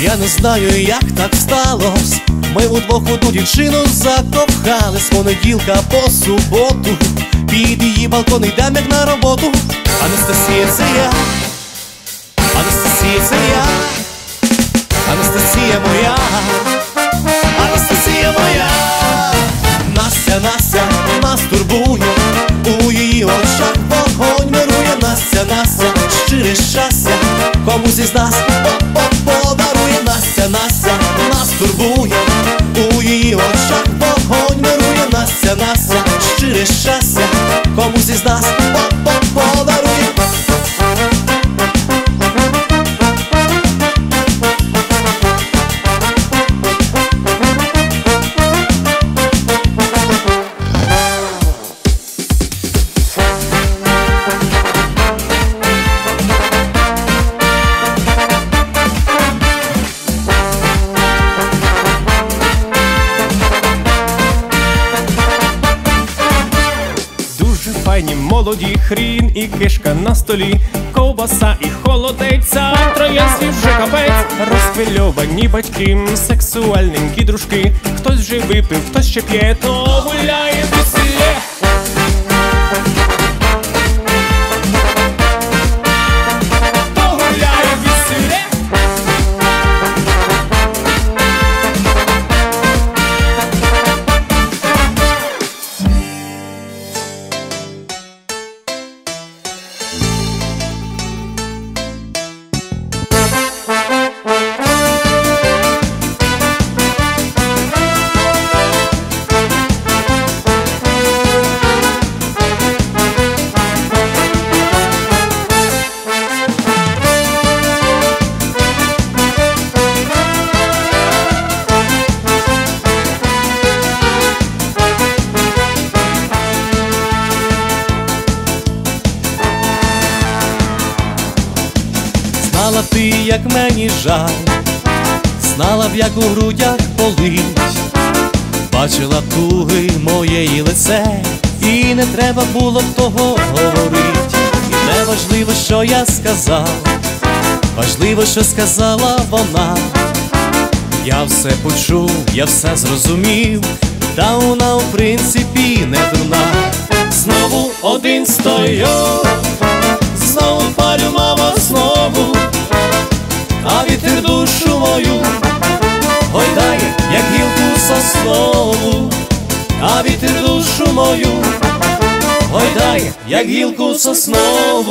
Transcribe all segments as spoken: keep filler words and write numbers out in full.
Я не знаю, як так сталось. Ми удвох одну дівчину закохали. З понеділка по суботу під її балкон йдем як на роботу. Анастасія, це я, Анастасія, це я, Анастасія моя, Анастасія моя. Настя, Настя нас турбує, у її очах вогонь вирує. Настя, Настя, щире щастя комусь із нас подарує. Настя, Настя нас турбує, у її очах вогонь вирує. Настя, Настя, щире щастя комусь із нас подарує. Молоді, хрін і кишка на столі, ковбаса і холодець, а троянський вже капець. Розхвильовані батьки, сексуальненькі дружки. Хтось вже випив, хтось ще п'є, то гуляє весілля. Знала б ти, як мені жаль, знала б, як у грудях болить, бачила б туги моєї лице, і не треба було б того говорить. І не важливо, що я сказав, важливо, що сказала вона. Я все почув, я все зрозумів, та вона в принципі не дурна. Знову один стою, знову палю, мама, знову, а вітер душу мою гойдає, як гілку соснову. А вітер душу мою гойдає, як гілку соснову.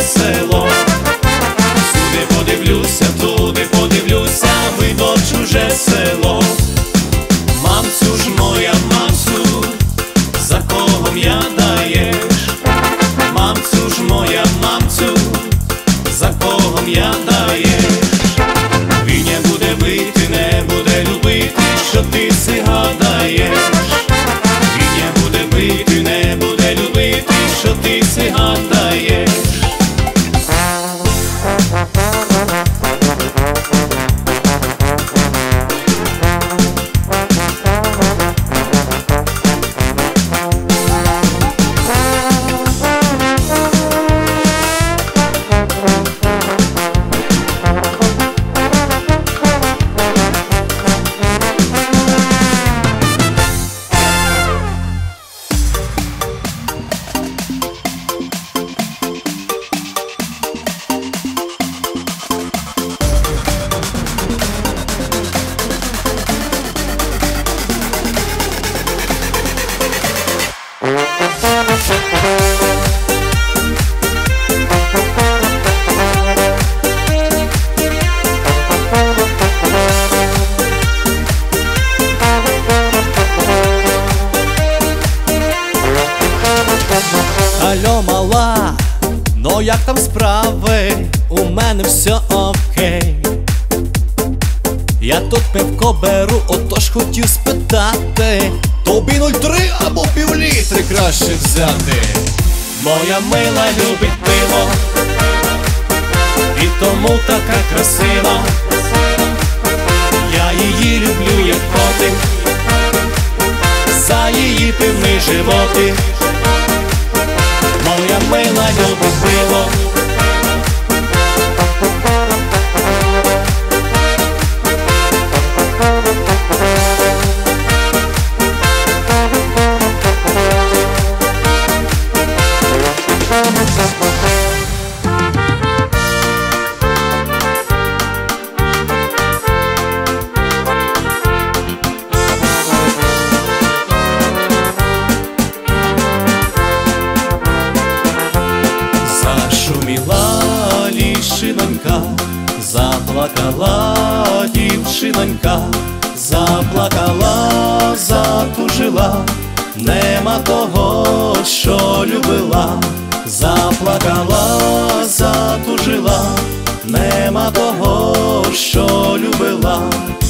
село. Сюди подивлюся, туди подивлюся, видно чуже село. Мамцю ж моя, мамцю, за кого м'ядаєш? Мамцю ж моя, мамцю, за кого м'ядаєш? Він не буде бити, не буде любити, що ти си гадаєш. Він не буде бити, не буде любити, що ти си гадаєш. Алло, мала, ну як там справи? У мене все окей. Я тут пивко беру, отож хотів спитати, тобі нуль три або півлітри краще взяти. Моя мила любить пиво, і тому така красива. Я її люблю, як котик, за її пивний животик. Моя мила любить пиво, зашуміла лішинонька, заплакала дівчинонька, заплакала, затужила, нема того, що любила. Заплакала, затужила, нема того, що любила.